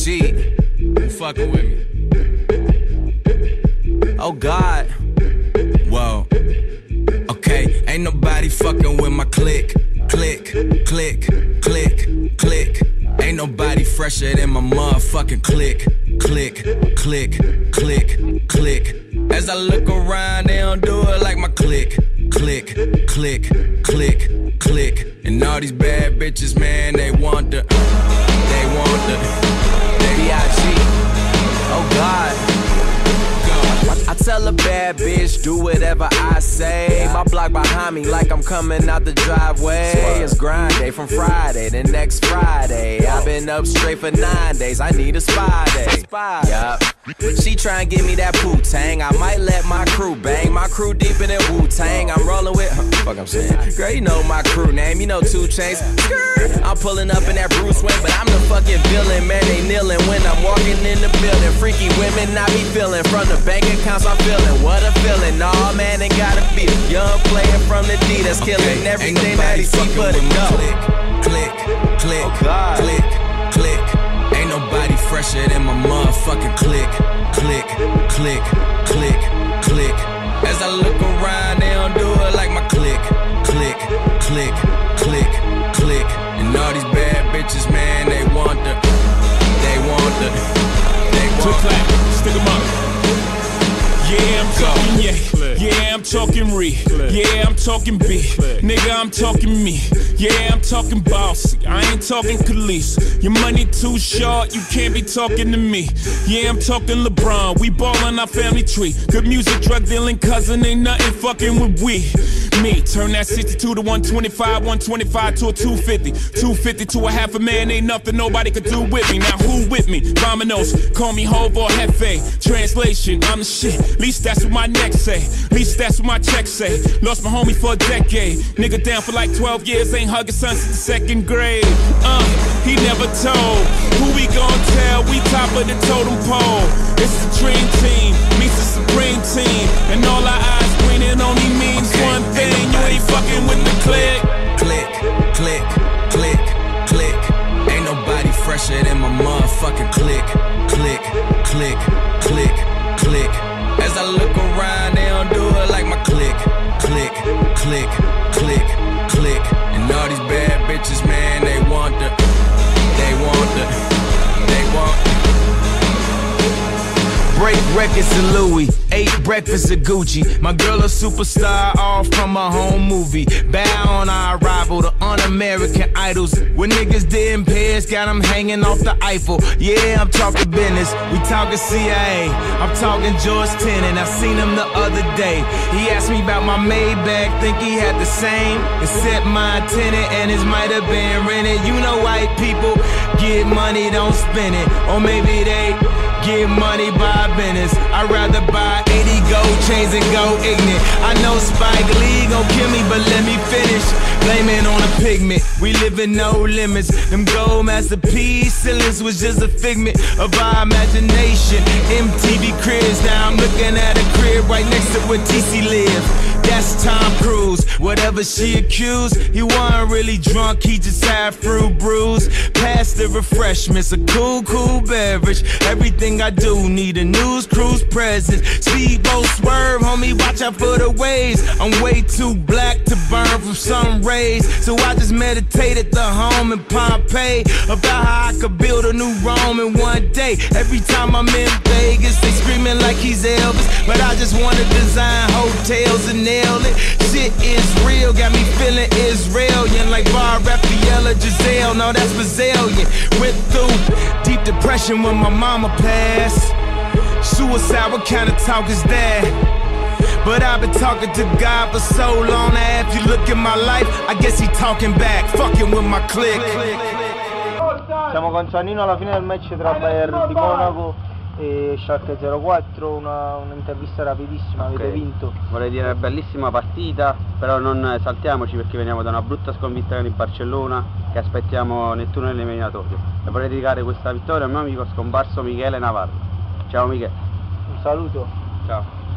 B.I.G. You fucking with me? Oh God. Whoa. Okay, ain't nobody fucking with my click. Click, click, click, click. Ain't nobody fresher than my motherfucking click. Click, click, click, click. As I look around, they don't do it like my click. Click, click, click, click. And all these bad bitches, man, they want the B.I.G. Oh God. I tell a bad bitch, do whatever I say. My block behind me like I'm coming out the driveway. It's grind day from Friday to next Friday. I've been up straight for 9 days, I need a spy day. Yup. She try and give me that Wu-Tang. I might let my crew bang. My crew deep in that Wu-Tang. I'm rolling with, fuck I'm saying. Girl, you know my crew name, you know 2 Chainz. I'm pulling up in that Bruce Wayne, but I'm the fucking villain. Man, they kneeling when I'm walking in the building. Freaky women I be feeling. From the bank accounts I'm feeling. What a feeling. Nah, man, it gotta be young player from the D that's killing everything that he see but a go. Click, click, click, oh click, click. Ain't nobody fresher than my motherfucking click. Click, click, click, click. As I look around, they don't do it like my click. Click, click, click, click. And all these bad bitches, man, they want the Stick 'em up. Yeah, I'm talking yeah, I'm talking re. Yeah, I'm talking B. Nigga, I'm talking me. Yeah, I'm talking bossy. I ain't talking Khalees. Your money too short, you can't be talking to me. Yeah, I'm talking LeBron. We ballin' our family tree. Good music, drug dealing cousin, ain't nothing fucking with we. Me, turn that 62 to 125, 125 to a 250, 250 to a half a man, ain't nothing nobody could do with me. Now who with me? Vamonos, call me Hov or Hefe. Translation, I'm the shit, least that's what my neck say, least that's what my check say. Lost my homie for a decade, nigga down for like 12 years, ain't hugging son since the 2nd grade. He never told, who we gon' tell, we top of the totem pole. It's the dream team, meets the supreme team, and all our eyes green, it only means one thing. You ain't fucking with the click. Click, click, click, click. Ain't nobody fresher than my motherfucking click. Click, click, click, click. As I look around, they don't do it like my click. Click, click, click, click. And all these bad bitches, man, they want Break records to Louis, 8 breakfasts at Gucci. My girl a superstar, all from a home movie. Bow on our arrival, the un-American idols. When niggas didn't pay us, got them hanging off the Eiffel. Yeah, I'm talking business, we talking CIA. I'm talking George Tenet, I seen him the other day. He asked me about my Maybach, think he had the same. Except my tenant and his might have been rented. You know white people get money, don't spend it. Or maybe they get money by business. I'd rather buy 80 gold chains and go ignorant. I know Spike Lee gon' kill me, but let me finish. Blame it on a pigment, we live in no limits. Them gold masterpiece ceilings was just a figment of our imagination. MTV cribs, now I'm looking at a crib right next to where TC live. That's Tom Cruise, whatever she accused. He wasn't really drunk, he just had fruit brews. Pass the refreshments, a cool beverage. Everything I do need a news cruise presence. Speedboat swerve, homie, watch out for the waves. I'm way too black to burn from sun rays, so I just meditate at the home in Pompeii about how I could build a new Rome in one day. Every time I'm in Vegas, they screaming like he's Elvis, but I just wanna design hotels and nail it. Shit is real, got me feeling Israelian like Bar Raphael or Giselle. No, that's Brazilian. Went through deep depression when my mama passed. Suicide, what kind of talk is that? But I've been talking to God for so long. Now if you look at my life, I guess he talking back, fucking with my click. Siamo con Giannino alla fine del match tra Bayern di Monaco e Schalke 04, un'intervista rapidissima, avete vinto. Vorrei dire bellissima partita, però non esaltiamoci perché veniamo da una brutta sconfitta con il Barcellona, che aspettiamo nel tunnel eliminatorio. E vorrei dedicare questa vittoria al mio amico scomparso Michele Navarro. Ciao Michele. Un saluto. Ciao.